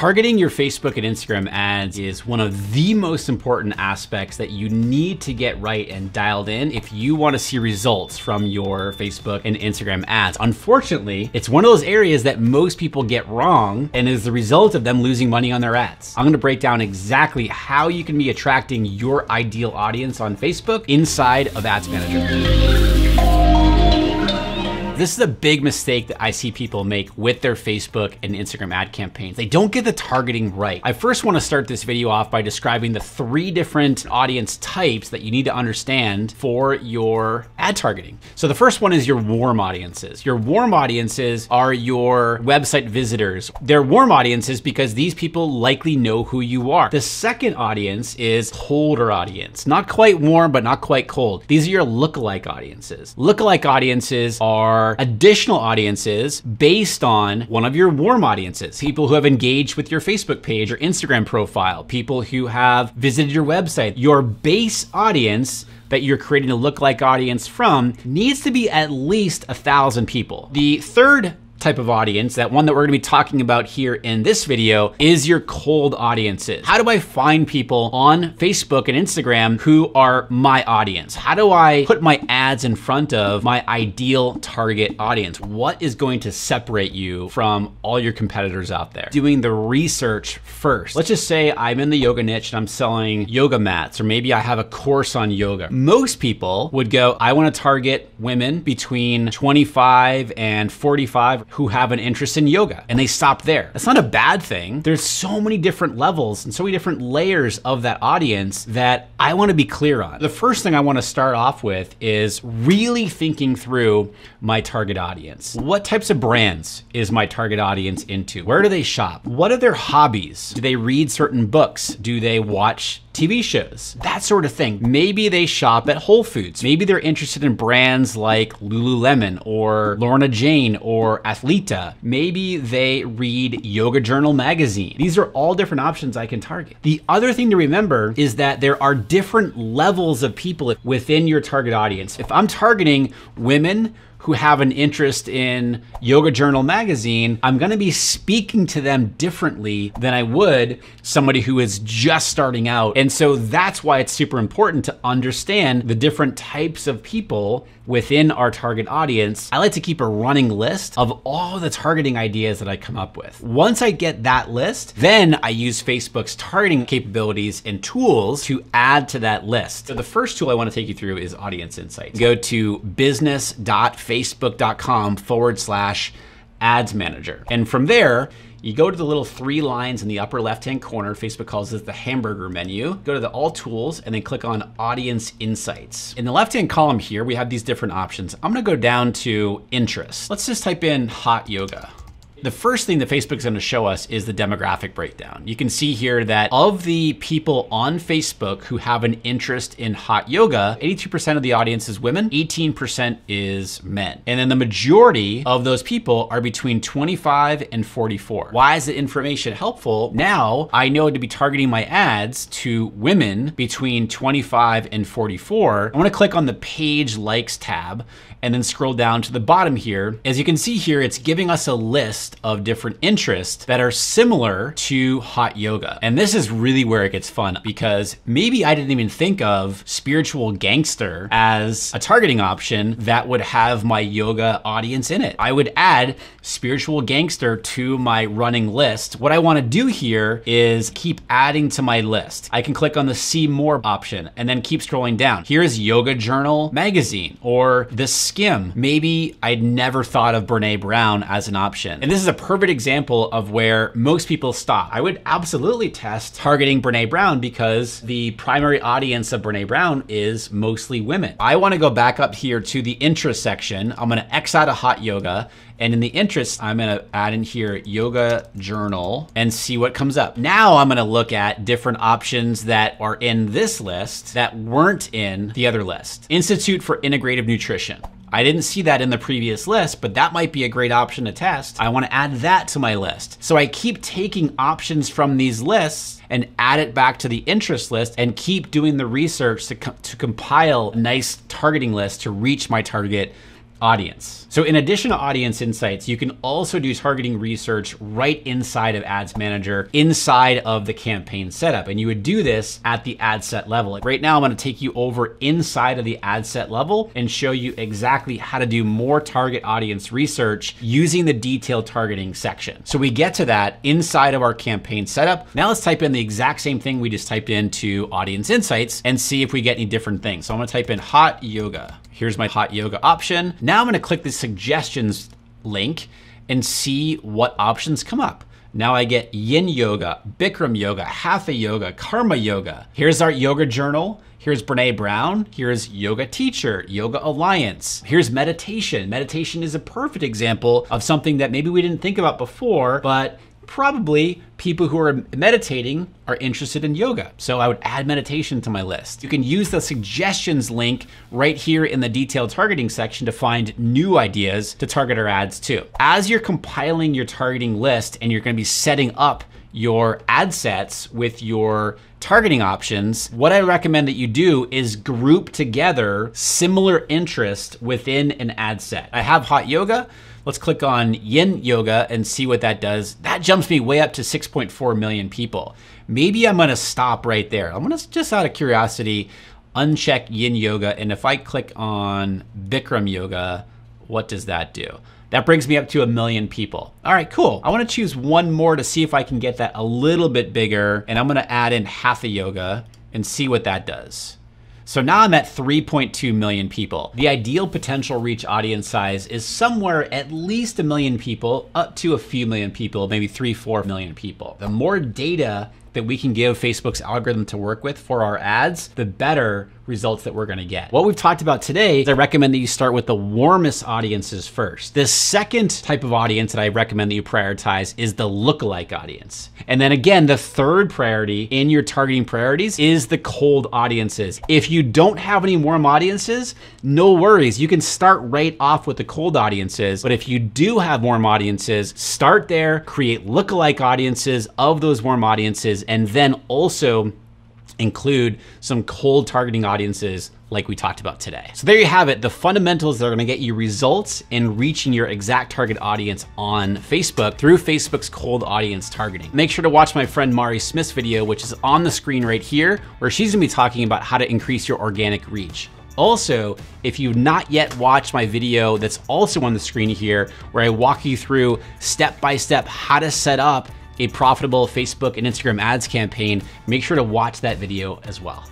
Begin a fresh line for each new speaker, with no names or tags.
Targeting your Facebook and Instagram ads is one of the most important aspects that you need to get right and dialed in if you want to see results from your Facebook and Instagram ads. Unfortunately, it's one of those areas that most people get wrong and is the result of them losing money on their ads. I'm going to break down exactly how you can be attracting your ideal audience on Facebook inside of Ads Manager. This is a big mistake that I see people make with their Facebook and Instagram ad campaigns. They don't get the targeting right. I first want to start this video off by describing the 3 different audience types that you need to understand for your ad targeting. So the first one is your warm audiences. Your warm audiences are your website visitors. They're warm audiences because these people likely know who you are. The second audience is colder audience. Not quite warm, but not quite cold. These are your lookalike audiences. Lookalike audiences are additional audiences based on one of your warm audiences, people who have engaged with your Facebook page or Instagram profile, people who have visited your website. Your base audience that you're creating a lookalike audience from needs to be at least 1,000 people. The third type of audience, that one that we're gonna be talking about here in this video, is your cold audiences. How do I find people on Facebook and Instagram who are my audience? How do I put my ads in front of my ideal target audience? What is going to separate you from all your competitors out there? Doing the research first. Let's just say I'm in the yoga niche and I'm selling yoga mats, or maybe I have a course on yoga. Most people would go, I wanna target women between 25 and 45 who have an interest in yoga, and they stop there. That's not a bad thing. There's so many different levels and so many different layers of that audience that I wanna be clear on. The first thing I wanna start off with is really thinking through my target audience. What types of brands is my target audience into? Where do they shop? What are their hobbies? Do they read certain books? Do they watch TV shows? That sort of thing. Maybe they shop at Whole Foods. Maybe they're interested in brands like Lululemon or Lorna Jane or Athleta. Maybe they read Yoga Journal magazine. These are all different options I can target. The other thing to remember is that there are different levels of people within your target audience. If I'm targeting women who have an interest in Yoga Journal magazine, I'm gonna be speaking to them differently than I would somebody who is just starting out. And so that's why it's super important to understand the different types of people within our target audience. I like to keep a running list of all the targeting ideas that I come up with. Once I get that list, then I use Facebook's targeting capabilities and tools to add to that list. So the first tool I wanna take you through is Audience Insights. Go to business.facebook.com/ads manager. And from there, you go to the little 3 lines in the upper left-hand corner. Facebook calls it the hamburger menu. Go to the All Tools and then click on Audience Insights. In the left-hand column here, we have these different options. I'm gonna go down to interest. Let's just type in hot yoga. The first thing that Facebook's gonna show us is the demographic breakdown. You can see here that of the people on Facebook who have an interest in hot yoga, 82% of the audience is women, 18% is men. And then the majority of those people are between 25 and 44. Why is the information helpful? Now I know to be targeting my ads to women between 25 and 44. I wanna click on the Page Likes tab and then scroll down to the bottom here. As you can see here, it's giving us a list of different interests that are similar to hot yoga. And this is really where it gets fun, because maybe I didn't even think of spiritual gangster as a targeting option that would have my yoga audience in it. I would add spiritual gangster to my running list. What I wanna do here is keep adding to my list. I can click on the See More option and then keep scrolling down. Here's Yoga Journal magazine or the Skim. Maybe I'd never thought of Brene Brown as an option. And this is a perfect example of where most people stop. I would absolutely test targeting Brene Brown because the primary audience of Brene Brown is mostly women. I wanna go back up here to the interest section. I'm gonna X out of hot yoga, and in the interest, I'm gonna add in here Yoga Journal and see what comes up. Now I'm gonna look at different options that are in this list that weren't in the other list. Institute for Integrative Nutrition. I didn't see that in the previous list, but that might be a great option to test. I wanna add that to my list. So I keep taking options from these lists and add it back to the interest list and keep doing the research to compile a nice targeting list to reach my target audience. So in addition to Audience Insights, you can also do targeting research right inside of Ads Manager, inside of the campaign setup. And you would do this at the ad set level. Right now, I'm gonna take you over inside of the ad set level and show you exactly how to do more target audience research using the detailed targeting section. So we get to that inside of our campaign setup. Now let's type in the exact same thing we just typed into Audience Insights and see if we get any different things. So I'm gonna type in hot yoga. Here's my hot yoga option. Now I'm gonna click the suggestions link and see what options come up. Now I get yin yoga, Bikram yoga, hatha yoga, karma yoga. Here's our yoga journal. Here's Brene Brown. Here's yoga teacher, yoga alliance. Here's meditation. Meditation is a perfect example of something that maybe we didn't think about before, but probably people who are meditating are interested in yoga. So I would add meditation to my list. You can use the suggestions link right here in the detailed targeting section to find new ideas to target our ads to. As you're compiling your targeting list and you're gonna be setting up your ad sets with your targeting options, what I recommend that you do is group together similar interest within an ad set. I have hot yoga. Let's click on yin yoga and see what that does. That jumps me way up to 6.4 million people. Maybe I'm gonna stop right there. I'm gonna, just out of curiosity, uncheck yin yoga. And if I click on Bikram yoga, what does that do? That brings me up to 1 million people. All right, cool. I wanna choose one more to see if I can get that a little bit bigger. And I'm gonna add in hatha yoga and see what that does. So now I'm at 3.2 million people. The ideal potential reach audience size is somewhere at least 1 million people, up to a few million people, maybe 3-4 million people. The more data that we can give Facebook's algorithm to work with for our ads, the better results that we're gonna get. What we've talked about today is I recommend that you start with the warmest audiences first. The second type of audience that I recommend that you prioritize is the lookalike audience. And then again, the third priority in your targeting priorities is the cold audiences. If you don't have any warm audiences, no worries. You can start right off with the cold audiences. But if you do have warm audiences, start there, create lookalike audiences of those warm audiences, and then also include some cold targeting audiences like we talked about today. So there you have it, the fundamentals that are gonna get you results in reaching your exact target audience on Facebook through Facebook's cold audience targeting. Make sure to watch my friend Mari Smith's video, which is on the screen right here, where she's gonna be talking about how to increase your organic reach. Also, if you've not yet watched my video that's also on the screen here, where I walk you through step-by-step how to set up a profitable Facebook and Instagram ads campaign, make sure to watch that video as well.